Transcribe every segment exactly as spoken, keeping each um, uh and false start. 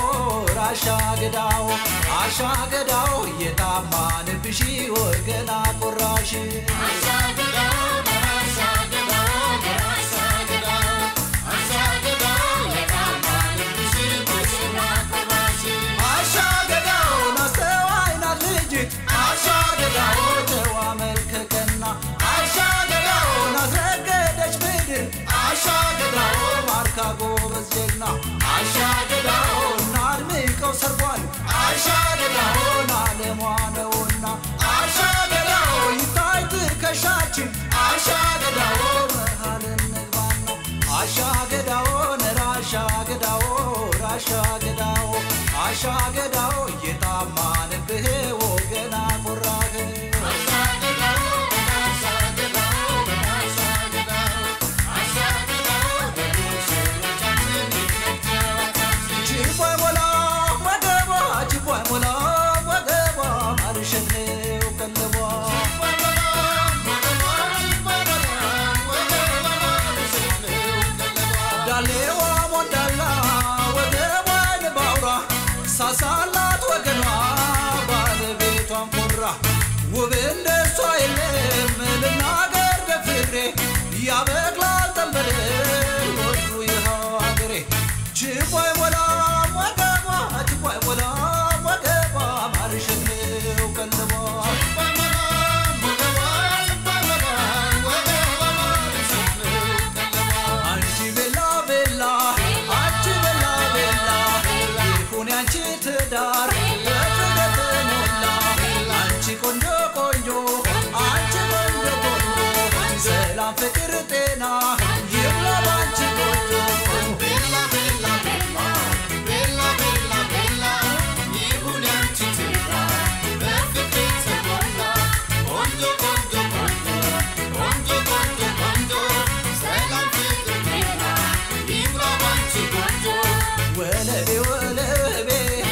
ራሻገዳው አሻገዳው የታማን ብሺ ወገና ቆራሽ አሻገዳው አሻገዳው አሻገዳው አሻገዳው የታማን ብሺ ወገና ቆራሽ አሻገዳው ናስተዋይና ልጅት አሻገዳው ተዋመልከከና አሻገዳው ናዘገደች ምድር አሻገዳው ማርካ ጎበዝ ጀግና አሻገዳው ናድምቀው ሰርጓል አሻገዳው ናለሟነውና አሻገዳው ይታይ ትከሻችን አሻገዳው መሃልን ንግባና አሻገዳው ነራሻገዳው ራሻገዳው አሻገዳው የታማንብህ ወገና ቆራህ አሻገዳው አሻገዳው አሻገዳው አሻገዳው በዱሽቻችን ቺፖይ ሞላ ወገባ ቺፖይ ሞላ ወገባ ማርሸኔው ቀለባ ቺፖይ ሞላ ወገባ ቺፖይ ሞላ ወገባ ማርሸኔው ቀለባ ዳሌዋ ሞዳላ ወገባ ንባውራ ሳሳላት ወገኗ ባለቤቷን ኮራ ውብ እንደሷ የለም ልናገር በፍቅሬ ያበቅላል ጠንበል ወዱ ይኸው አገሬ ቺፖይ ሞላ ወገባ ቺፖይ ሞላ ወገባ ማርሸኔው ቀለባ ቺፖይ ሞላ ወገባ ቺፖይ ሞላ ወገባ ማርሸኔው ቀለባ አንቺ ቤላ ቤላ አንቺ ቤላ ቤላ ይሁን ያንቺ ትዳር በፍቅር ተሞላ አንቺ ቆንጆ ቆንጆ አንቺ ቆንጆ ቆንጆ ሰላም ፍቅር ጤና ይብላ ባንቺ ቆንጆ ቤላ ቤላ ቤላ ቤላ ቤላ ቤላ ይሁን ያንቺ ትዳር በፍቅር ተሞላ ቆንጆ ቆንጆ ቆንጆ ቆንጆ ቆንጆ ቆንጆ ሰላም ፍቅር ጤና ይብላ ባንቺ ቆንጆ ወለቤ ወለቤ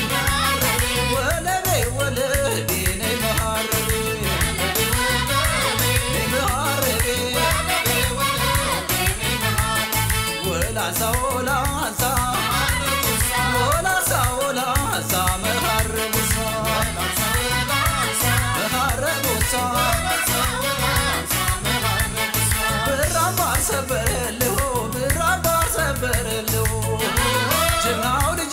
ወለቤ ወለቤ ነይ መሃረቤ ነይ መሃረቤ ወላሳ ወላሳ ወላሳ ወላሳ መሃረቡሳ መሃረቡሳ ብራባ ሰበረልሁ ብራባ ሰበረልሁ ጀግናው ልጆ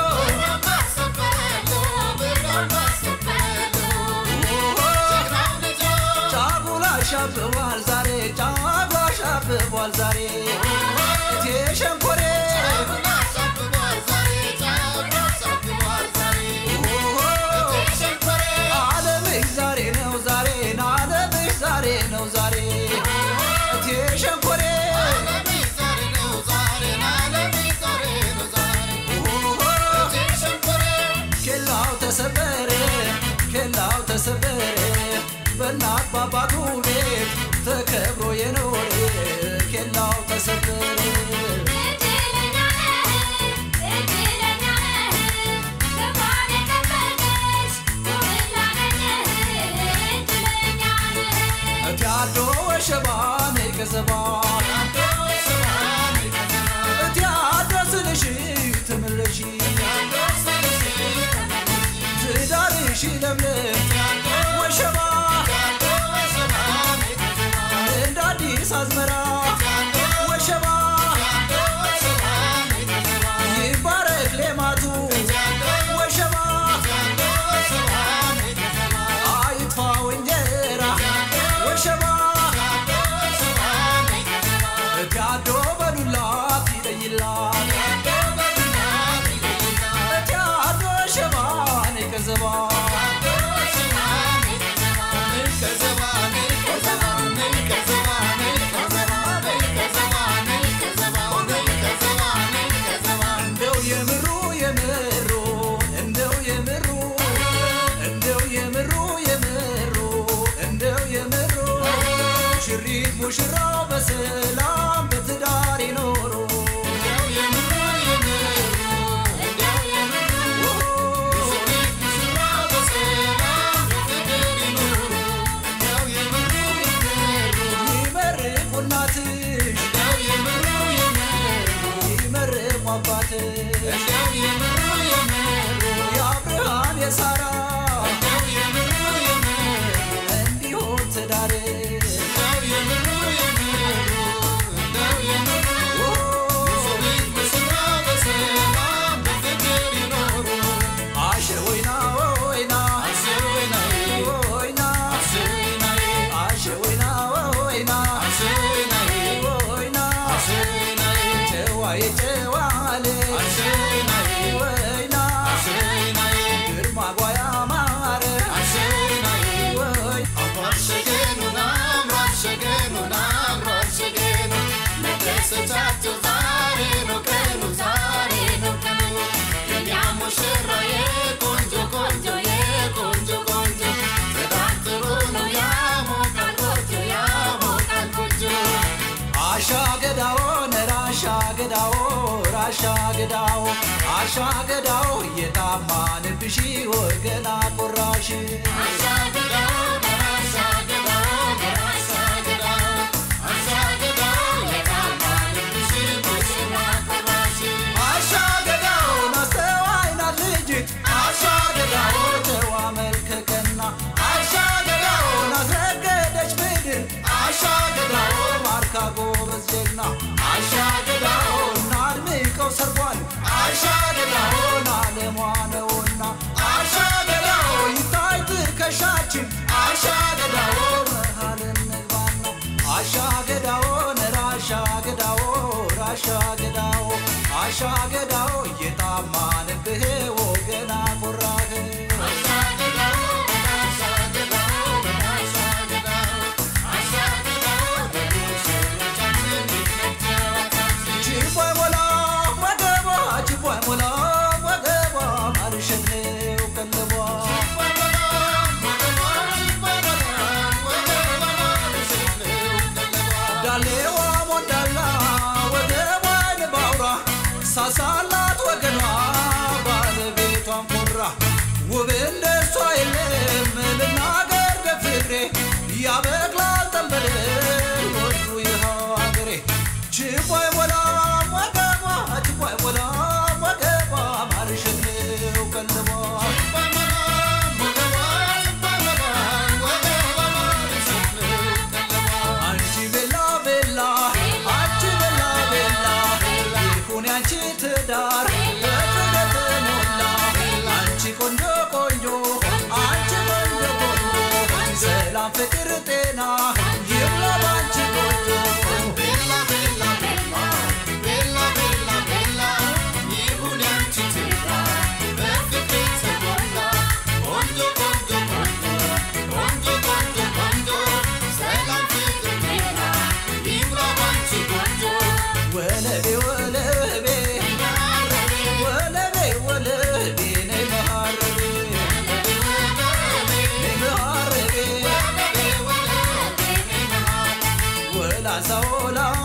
ጫጉላ ሻብቧል ዛሬ ጫጉላ ሻብቧል ዛሬ እቴ ሸንኮሬ ዓለምሽ ዛሬ ነው ዛሬ ዓለምሽ ዛሬ ነው ዛሬ እቴ ሸንኮሬ ኬላው ተሰበረ ኬላው ተሰበረ በእናት ባባቱ ቤት ተከብሮ የኖረ ኬላው ተሰበረ እቲያዶ ወሸባኔ ከዘባ እቲያዶ ስልሽ ትምልሽ ትዳርሽ ለምለም ወሸባ እንደ አዲስ አዝመራ ወሸባ ይባረክ ሌማቱ ወሸባ አይጥፋ እንጀራ ወሸባ እቲያዶ በዱላት ይለይላት እቲያዶ ሸባኔ ከዘባ እንደው የምሩ የምሩ እንደው የምሩ እንደው የምሩ የምሩ እንደው የምሩ ሽሪት ሙሽራው በሰላም በትዳር ይኖሩ እንደው የምሩ የምሩ እንደው የምሩ ሽሪት ሙሽራው ገዳው ራሻ ገዳው አሻ ገዳው የታማን ብሺ ወገና ቆራሽ አሻ ገዳው ራሻ ገዳው ራሻ ገዳው አሻ ገዳው የታማን ብሺ ወገና ቆራሽ አሻ ገዳው ናስተዋይና ልጅ አሻ ገዳው ተዋ መልከከና አሻ ገዳው ናዘገደች ምድር አሻ ገዳው ማርካ ጎበዝ ጀግና አሻ ገዳው ናድምቀው ሰርጓል አሻ ገዳው ናለሟ ነውና አሻ ገዳው ይታይ ትከሻችን አሻ ገዳው መሃል እንግባና አሻ ገዳው ነራሻ ገዳው ራሻ ገዳው አሻ ገዳው የታማንብህ ወገና ቆራህ አሻ ገዳው ራሻ ገዳው ራሻ ገዳው አሻ ገዳው ቺፖይ ሞላ ወገባ ቺፖይ ሞላ ወገባ ማርሸኔው ቀለባ ቺፖይ ሞላ ወገባ ቺፖይ ሞላ ወገባ ማርሸኔው ቀለባ ዳሌዋ ሞዳላ ወገባ ለባውራ ሳሳላት ወገኗ ባለቤቷን ኮራ ውብ እንደሷ የለም ልናገር ደፍሬ ያበቅላል ተንበል ወዱ ይኸው አገሬ ቺፖይ ሞላ ወገባ ቺፖይ ሞላ ወገባ ማርሸኔው ቀለባ ቺፖይ ሞላ ወገባ ቺፖይ ሞላ ወገባ ማርሸኔው ቀለባ አንቺ ቤላ ቤላ አንቺ ቤላ ቤላ ይሁን ያንቺ ትዳር በፍቅር ሞላ አንቺ ቆንጆ ቆንጆ አንቺ ቆንጆ ቆንጆ ሰላም ፍቅር ጤና ይብላ ባንቺ ቆንጆ ቤላ ቤላ ቤላ ቤላ ቤላ ቤላ ይሁን ያንቺ ትዳር በፍቅር ተሞላ ቆንጆ ቆንጆ ቆንጆ ቆንጆ ቆንጆ ቆንጆ ሰላም ፍቅር ጤና ይብላ ባንቺ ቆንጆ ወለቤ ወለቤ ወለቤ ወለቤ ነይ መሃረቤ ነይ መሃረቤ ወላሳ ወላ